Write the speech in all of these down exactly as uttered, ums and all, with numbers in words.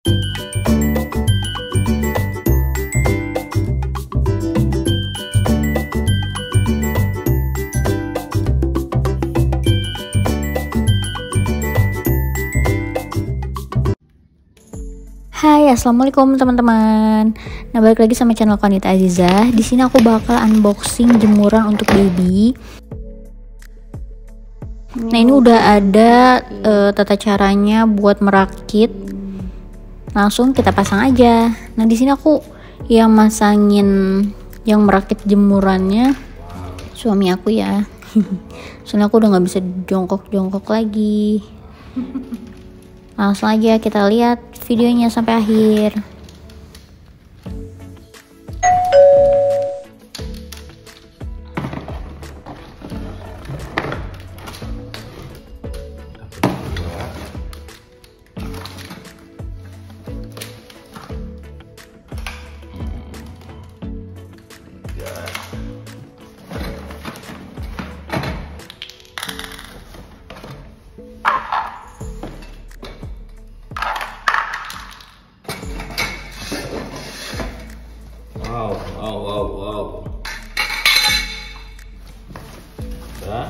Hai, assalamualaikum teman-teman. Nah, balik lagi sama channel Wanita Azizah. Di sini aku bakal unboxing jemuran untuk baby. Nah, ini udah ada uh, tata caranya buat merakit. Langsung kita pasang aja. Nah, di sini aku yang masangin, yang merakit jemurannya suami aku ya. Soalnya aku udah nggak bisa jongkok-jongkok lagi. Langsung aja kita lihat videonya sampai akhir. Wow, wow, wow, wow. Udah.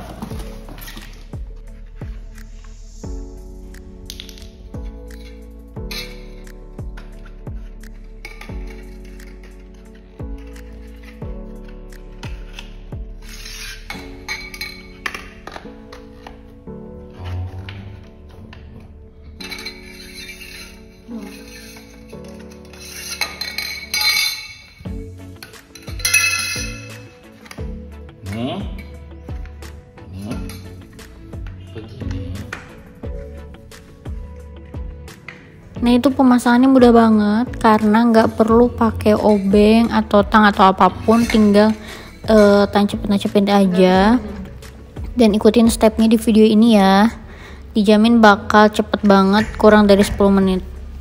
Nih, nih, begini. Nah, itu pemasangannya mudah banget karena nggak perlu pakai obeng atau tang atau apapun, tinggal uh, tancep-tancepin aja dan ikutin stepnya di video ini ya. Dijamin bakal cepet banget, kurang dari sepuluh menit.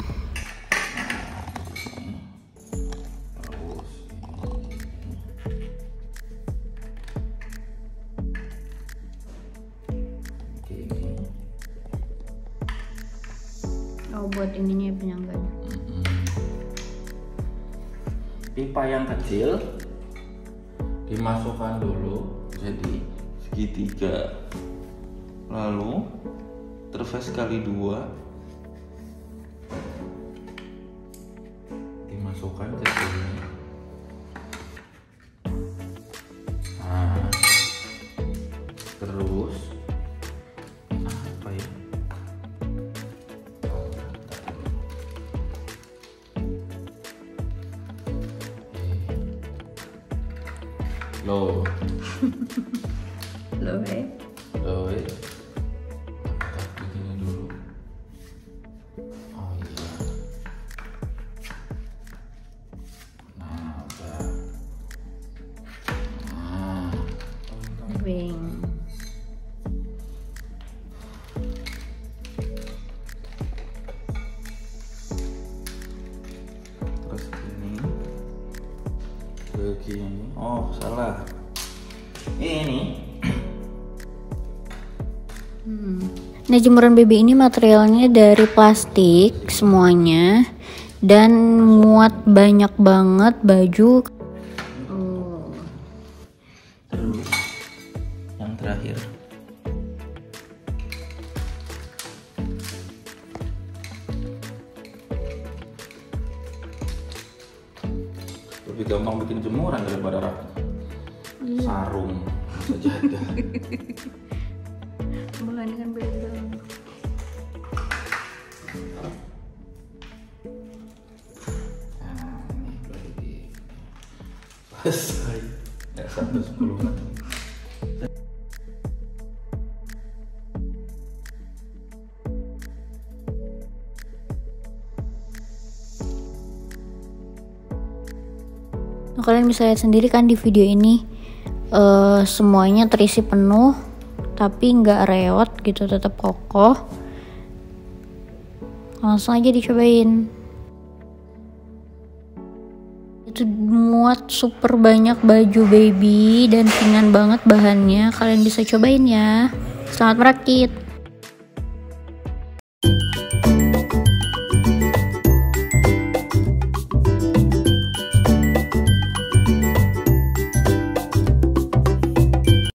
Oh, buat ininya penyangganya. Mm-hmm. Pipa yang kecil dimasukkan dulu jadi segitiga, lalu terves kali dua dimasukkan ke sini. Nah, terus apa ya? Loh, Loh, eh. loh, eh. Angkat begini dulu. Oh iya. Nah, udah. Nah, Wing. terus ini, begini. Oh, salah. Ini. Hmm. Nah, jemuran baby ini materialnya dari plastik semuanya dan muat banyak banget baju. Oh. Terus yang terakhir. Lebih gampang bikin jemuran daripada rak sarung sajadah. Bukan kan beda. Nah, ini baru di selesai. Nggak sampai sepuluh menit. Nah, kalian bisa lihat sendiri kan di video ini, uh, semuanya terisi penuh tapi nggak reot gitu, tetap kokoh. Langsung aja dicobain. Itu muat super banyak baju baby dan ringan banget bahannya. Kalian bisa cobain ya. Selamat merakit.